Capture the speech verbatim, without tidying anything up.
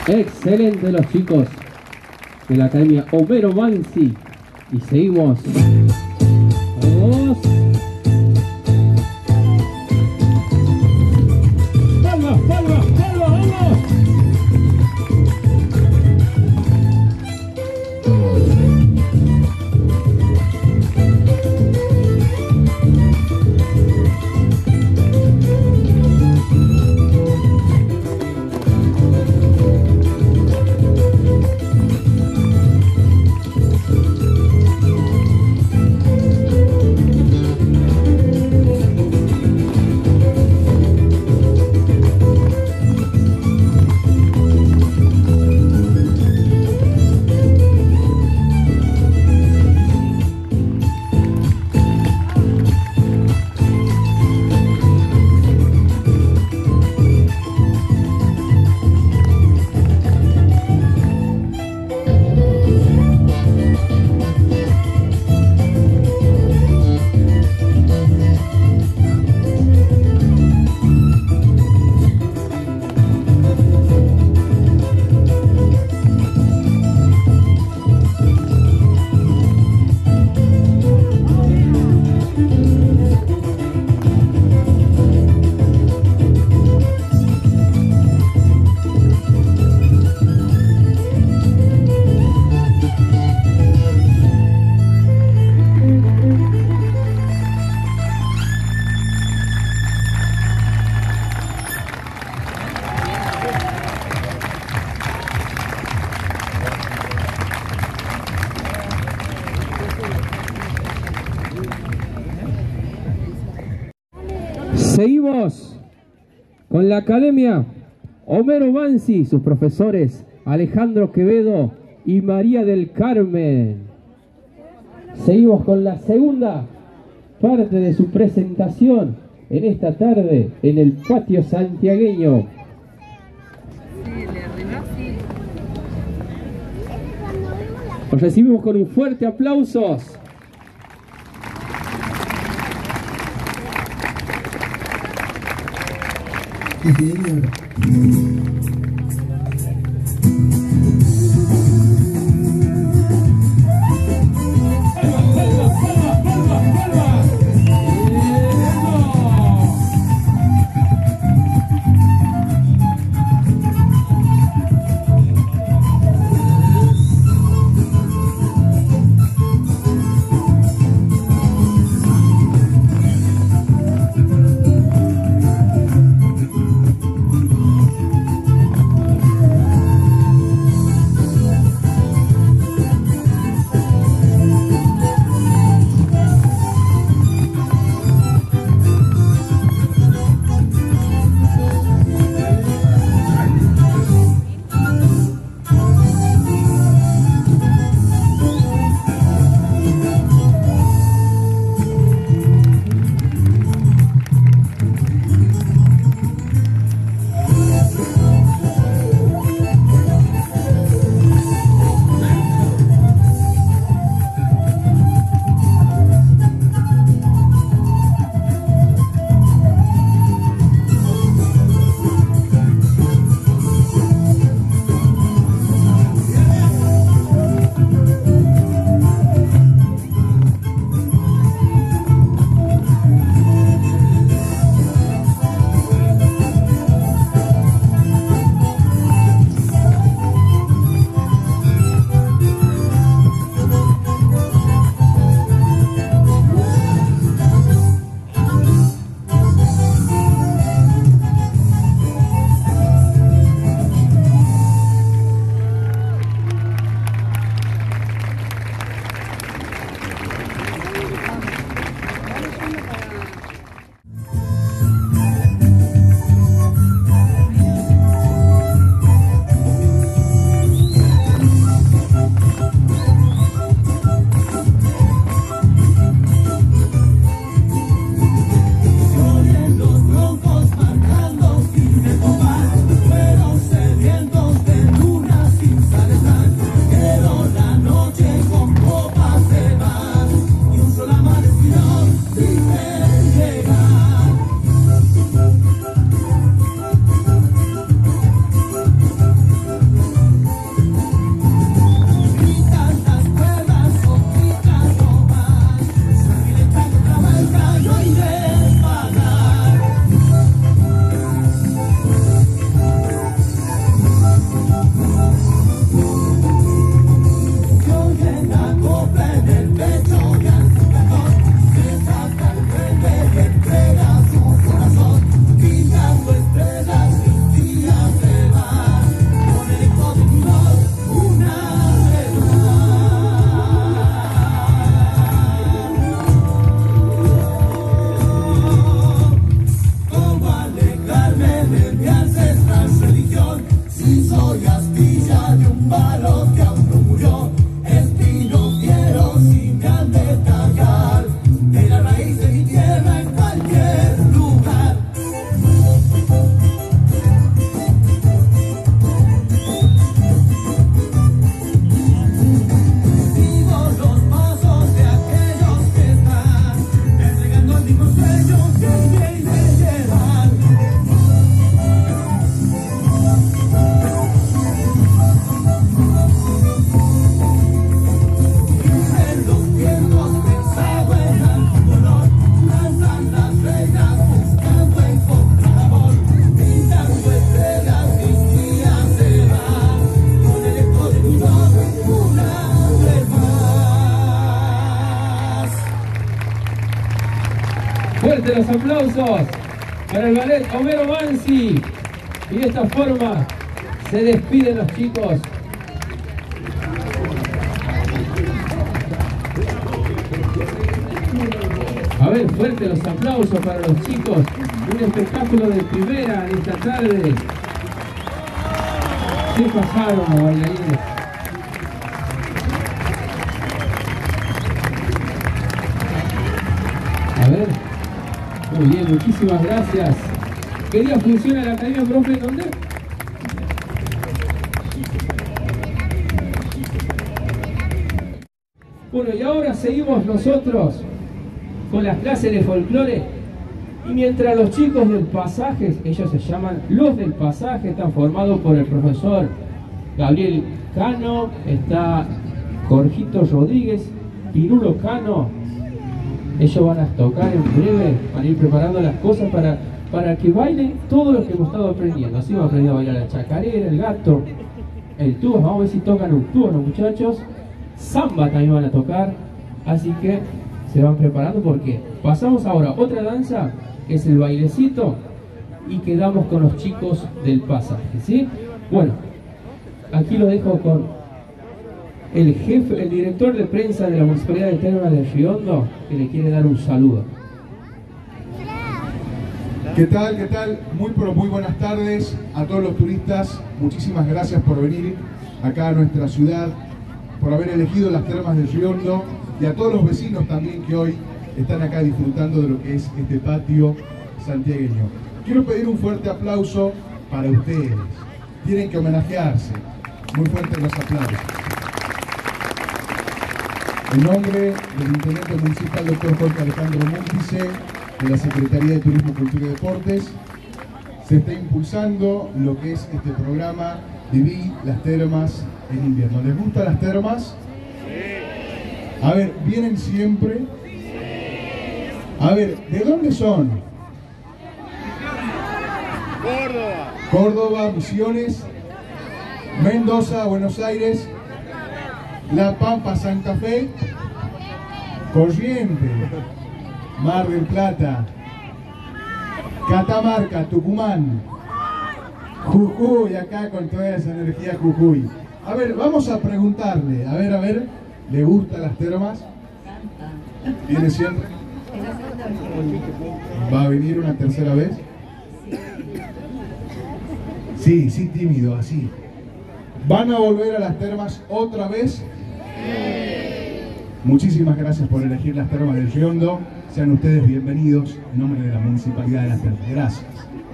Excelente los chicos de la Academia Homero Manzi. Y seguimos. Vamos. Palmas, palmas, palmas, vamos. Seguimos con la Academia Homero Manzi, sus profesores Alejandro Quevedo y María del Carmen. Seguimos con la segunda parte de su presentación en esta tarde en el patio santiagueño. Los recibimos con un fuerte aplauso. nuestra religión. Si soy astilla de un barro que aún no murió, espino fiero si me han de tallar de la raíz de mi tierra en cualquier lugar. Sigo los pasos de aquellos que están entregando el mismo sueño que viene llevar. En los tiempos pensado en algún dolor, lanzan las reinas buscando encontrar amor, pintando estrellas mis días se van, con el eco de mi nombre una vez más. Fuerte los aplausos para el ballet Homero Mansi. Y de esta forma se despiden los chicos. A ver, fuerte los aplausos para los chicos. Un espectáculo de primera en esta tarde. ¿Qué pasaron los bailarines? A ver. Muy bien, muchísimas gracias. ¿Qué día funciona la academia, profe? ¿Dónde? Bueno, y ahora seguimos nosotros con las clases de folclore. Y mientras los chicos del pasaje, ellos se llaman los del pasaje, están formados por el profesor Gabriel Cano, está Jorgito Rodríguez, Pirulo Cano. Ellos van a tocar en breve, van a ir preparando las cosas para, para que bailen todo lo que hemos estado aprendiendo. Así hemos aprendido a bailar la chacarera, el gato, el tubo. Vamos a ver si tocan un tubo los muchachos. Samba también van a tocar, así que se van preparando porque pasamos ahora a otra danza, que es el bailecito, y quedamos con los chicos del pasaje, ¿sí? Bueno, aquí lo dejo con el jefe, el director de prensa de la Municipalidad de Termas de Río Hondo, que le quiere dar un saludo. ¿Qué tal? ¿Qué tal? Muy pero muy buenas tardes a todos los turistas. Muchísimas gracias por venir acá a nuestra ciudad, por haber elegido las Termas de Río Hondo, y a todos los vecinos también que hoy están acá disfrutando de lo que es este patio santiagueño. Quiero pedir un fuerte aplauso para ustedes. Tienen que homenajearse. Muy fuertes los aplausos. En nombre del Intendente Municipal, doctor Jorge Alejandro Múndice, de la Secretaría de Turismo, Cultura y Deportes, se está impulsando lo que es este programa Viví las Termas en invierno. ¿Les gustan las termas? Sí. A ver, ¿vienen siempre? Sí. A ver, ¿de dónde son? Córdoba. Córdoba, Misiones, Mendoza, Buenos Aires, La Pampa, Santa Fe, Corrientes, Mar del Plata, Catamarca, Tucumán, Jujuy, acá con toda esa energía Jujuy. A ver, vamos a preguntarle, a ver, a ver, ¿le gustan las termas? ¿Viene siempre? ¿Va a venir una tercera vez? Sí, sí, tímido, así. ¿Van a volver a las termas otra vez? Muchísimas gracias por elegir las Termas del Río Hondo. Sean ustedes bienvenidos en nombre de la Municipalidad de Las Termas. Gracias.